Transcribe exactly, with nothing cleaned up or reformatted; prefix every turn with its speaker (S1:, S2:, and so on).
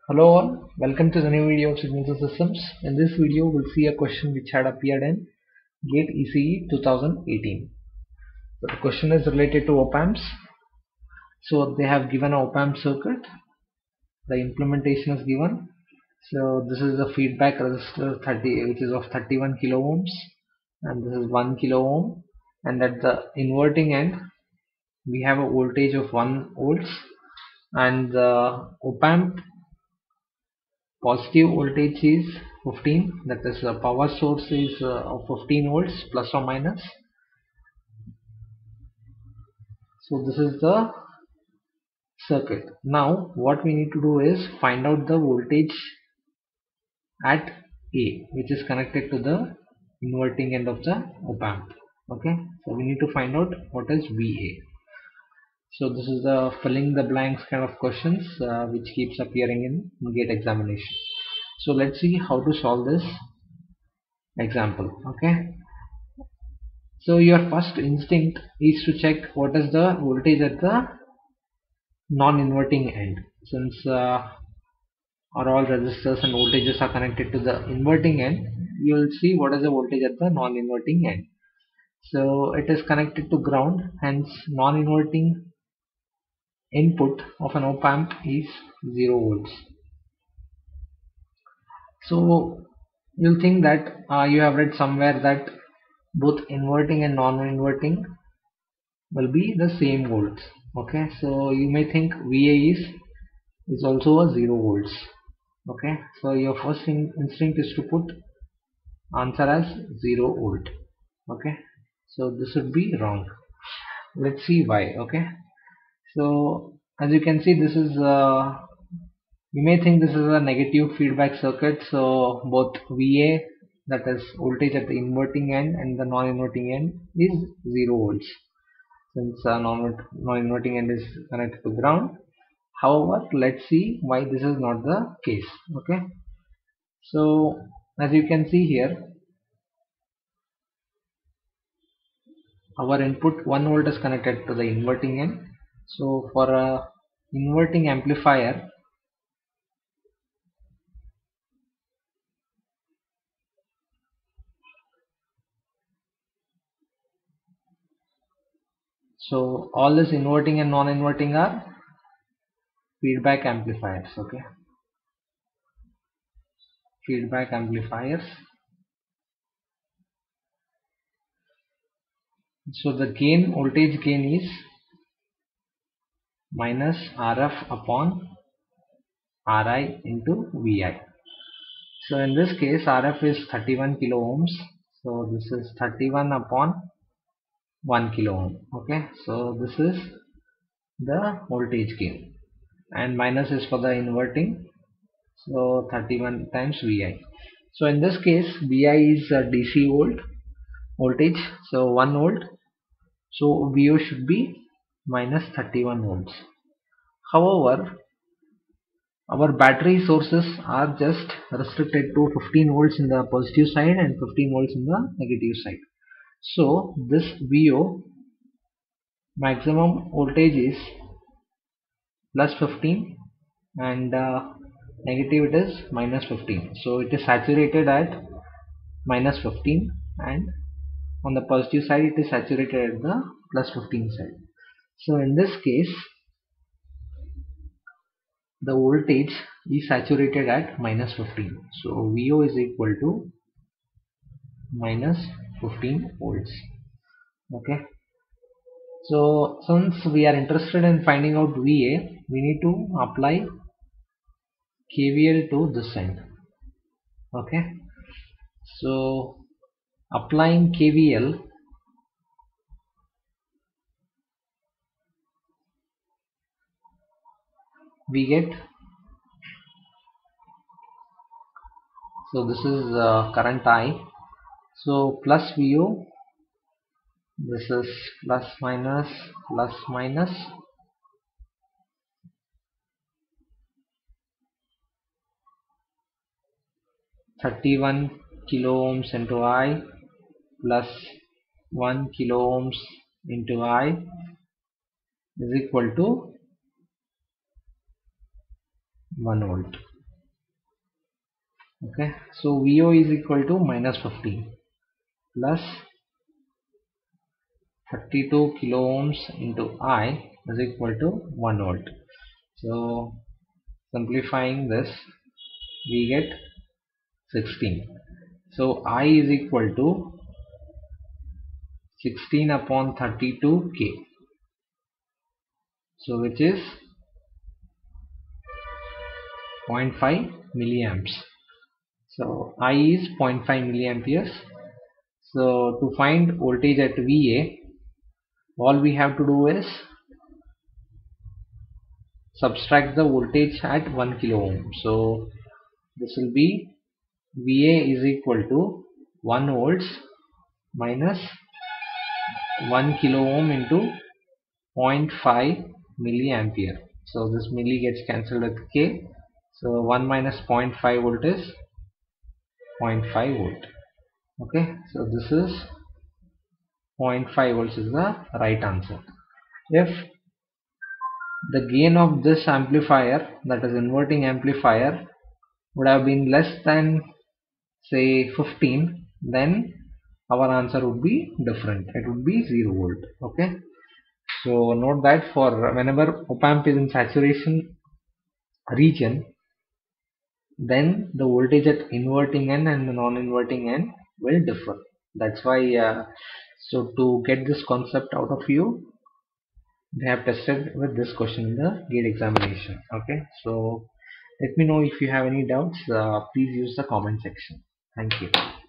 S1: Hello all, welcome to the new video of Signature Systems. In this video we'll see a question which had appeared in GATE E C E twenty eighteen. So the question is related to op-amps. So they have given a op-amp circuit. The implementation is given. So this is the feedback resistor thirty, which is of thirty-one kilo ohms, and this is one kilo ohm. And at the inverting end we have a voltage of one volts, and the op-amp positive voltage is fifteen, that is the power source is uh, of fifteen volts plus or minus. So this is the circuit. Now what we need to do is find out the voltage at A, which is connected to the inverting end of the op-amp. Okay, so we need to find out what is V A. So this is the filling the blanks kind of questions uh, which keeps appearing in GATE examination. So let's see how to solve this example. Okay, so your first instinct is to check what is the voltage at the non-inverting end. Since uh, or all resistors and voltages are connected to the inverting end, you will see what is the voltage at the non-inverting end. So it is connected to ground, hence non-inverting input of an op-amp is zero volts. So you'll think that uh, you have read somewhere that both inverting and non-inverting will be the same volts. Okay, so you may think V A is is also a zero volts. Okay, so your first in instinct is to put answer as zero volt. Okay, so this would be wrong. Let's see why. Okay, so as you can see, this is uh, you may think this is a negative feedback circuit. So both V A, that is voltage at the inverting end, and the non-inverting end is zero volts, since uh, non-inverting end is connected to ground. However, let's see why this is not the case. Okay, so as you can see here, our input one volt is connected to the inverting end. So for a inverting amplifier, so all this inverting and non-inverting are feedback amplifiers. Okay, feedback amplifiers. So the gain, voltage gain is minus R F upon R I into V I. So in this case R F is thirty-one kilo ohms. So this is thirty-one upon one kilo ohm. Okay, so this is the voltage gain, and minus is for the inverting. So thirty-one times V I. So in this case V I is a D C volt voltage, so one volt. So V O should be minus thirty-one volts. However, our battery sources are just restricted to fifteen volts in the positive side and fifteen volts in the negative side. So this V O maximum voltage is plus fifteen, and uh, negative it is minus fifteen. So it is saturated at minus fifteen, and on the positive side it is saturated at the plus fifteen side. So in this case the voltage is saturated at minus fifteen. So V O is equal to minus fifteen volts. Okay, so since we are interested in finding out V A, we need to apply K V L to this end. Okay, so applying K V L, we get, so this is uh, current I, so plus V O, this is plus minus plus minus, thirty-one kilo ohms into I plus one kilo ohms into I is equal to one volt. Okay, so V O is equal to minus fifteen plus thirty-two kilo ohms into I is equal to one volt. So simplifying this, we get sixteen. So I is equal to sixteen upon thirty-two K. So which is zero point five milliamps. So I is zero point five milliamperes. So to find voltage at V A, all we have to do is subtract the voltage at one kilo ohm. So this will be V A is equal to one volts minus one kilo ohm into zero point five milliampere. So this milli gets cancelled with K. So one minus zero point five volt is zero point five volt. Okay, so this is zero point five volts is the right answer. If the gain of this amplifier, that is inverting amplifier, would have been less than say fifteen, then our answer would be different. It would be zero volt. Okay, so note that for whenever op amp is in saturation region, then the voltage at inverting end and the non-inverting end will differ. That's why uh, so to get this concept out of you, they have tested with this question in the gate examination. Okay, so let me know if you have any doubts. Uh, please use the comment section. Thank you.